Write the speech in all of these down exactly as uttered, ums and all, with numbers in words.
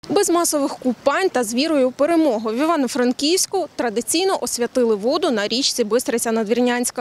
Без масових купань та з вірою у перемогу. В Івано-Франківську традиційно освятили воду на річці Бистриця-Надвірнянська.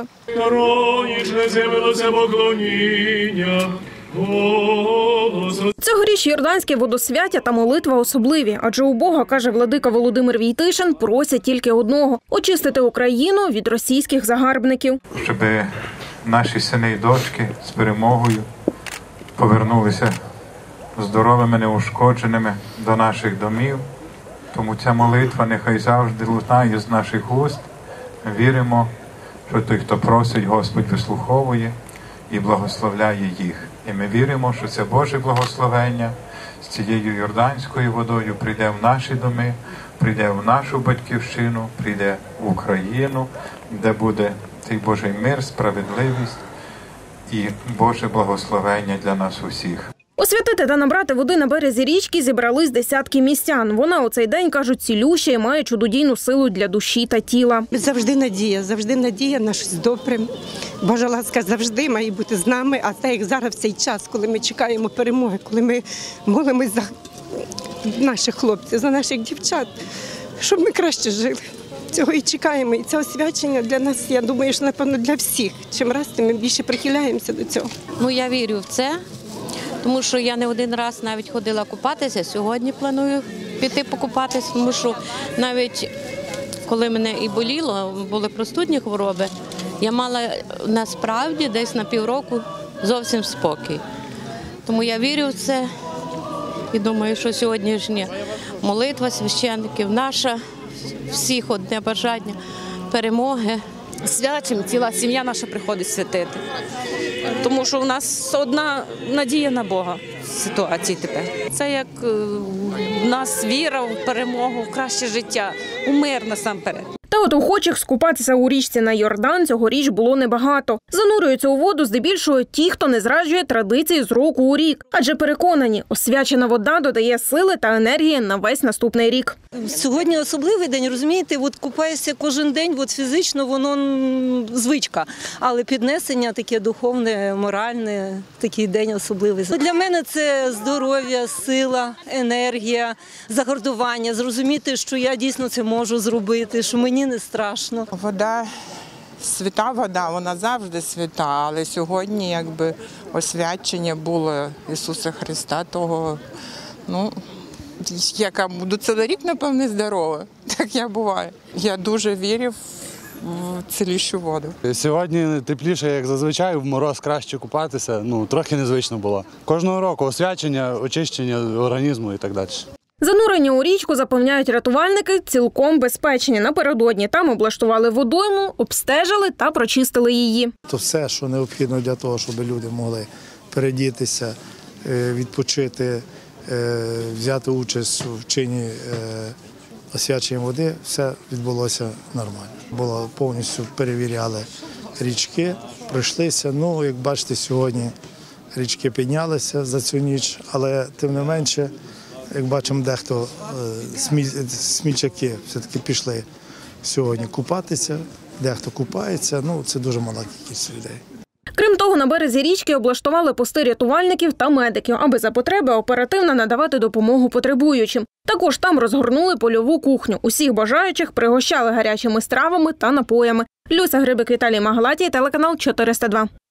Цьогоріч йорданське водосвяття та молитва особливі, адже у Бога, каже владика Володимир Війтишин, просять тільки одного – очистити Україну від російських загарбників. Щоб наші сини і дочки з перемогою повернулися здоровими, неушкодженими до наших домів. Тому ця молитва нехай завжди лунає з наших уст. Віримо, що той, хто просить, Господь вислуховує і благословляє їх. І ми віримо, що це Боже благословення з цією йорданською водою прийде в наші доми, прийде в нашу батьківщину, прийде в Україну, де буде цей Божий мир, справедливість і Боже благословення для нас усіх. Освятити та набрати води на березі річки зібрались десятки містян. Вона у цей день, кажуть, цілюща і має чудодійну силу для душі та тіла. Завжди надія, завжди надія на щось добре. Божа ласка завжди має бути з нами, а так як зараз в цей час, коли ми чекаємо перемоги, коли ми молимось за наших хлопців, за наших дівчат, щоб ми краще жили. Цього і чекаємо. І це освячення для нас, я думаю, що, напевно, для всіх. Чим раз, тим ми більше прихиляємося до цього. Ну, я вірю в це. Тому що я не один раз навіть ходила купатися, сьогодні планую піти покупатися, тому що навіть коли мене і боліло, були простудні хвороби, я мала насправді десь на півроку зовсім спокій. Тому я вірю в це і думаю, що сьогоднішня молитва священників, наша, всіх одне бажання перемоги. Святим, ціла сім'я наша приходить святити. Тому що у нас одна надія на Бога в ситуації тепер. Це як в нас віра в перемогу, в краще життя, у мир насамперед. Та от охочих скупатися у річці на Йордан цьогоріч було небагато. Занурюються у воду здебільшого ті, хто не зраджує традиції з року у рік. Адже переконані, освячена вода додає сили та енергії на весь наступний рік. Сьогодні особливий день, розумієте, от купаюся кожен день, от фізично воно звичка. Але піднесення таке духовне, моральне, такий день особливий. Для мене це здоров'я, сила, енергія, загартування, зрозуміти, що я дійсно це можу зробити, що мені не страшно. Вода, свята вода, вона завжди свята, але сьогодні якби освячення було Ісуса Христа, того, ну, яка буду цілий рік, напевне, здорова, так я буваю. Я дуже вірю в цілющу воду. Сьогодні тепліше, як зазвичай, в мороз краще купатися, ну, трохи незвично було. Кожного року освячення, очищення організму і так далі. Занурення у річку, запевняють рятувальники, цілком безпечні. Напередодні там облаштували водойму, обстежили та прочистили її. То все, що необхідно для того, щоб люди могли передітися, відпочити, взяти участь у вчинні освячення води, все відбулося нормально. Було повністю перевіряли річки, пройшлися. Ну, як бачите, сьогодні річки піднялися за цю ніч, але тим не менше, як бачимо, дехто смільчаки все-таки пішли сьогодні купатися, дехто купається, ну це дуже мала кількість людей. Крім того, на березі річки облаштували пости рятувальників та медиків, аби за потреби оперативно надавати допомогу потребуючим. Також там розгорнули польову кухню. Усіх бажаючих пригощали гарячими стравами та напоями. Люся Грибик, Віталій Магалатій, телеканал чотириста два.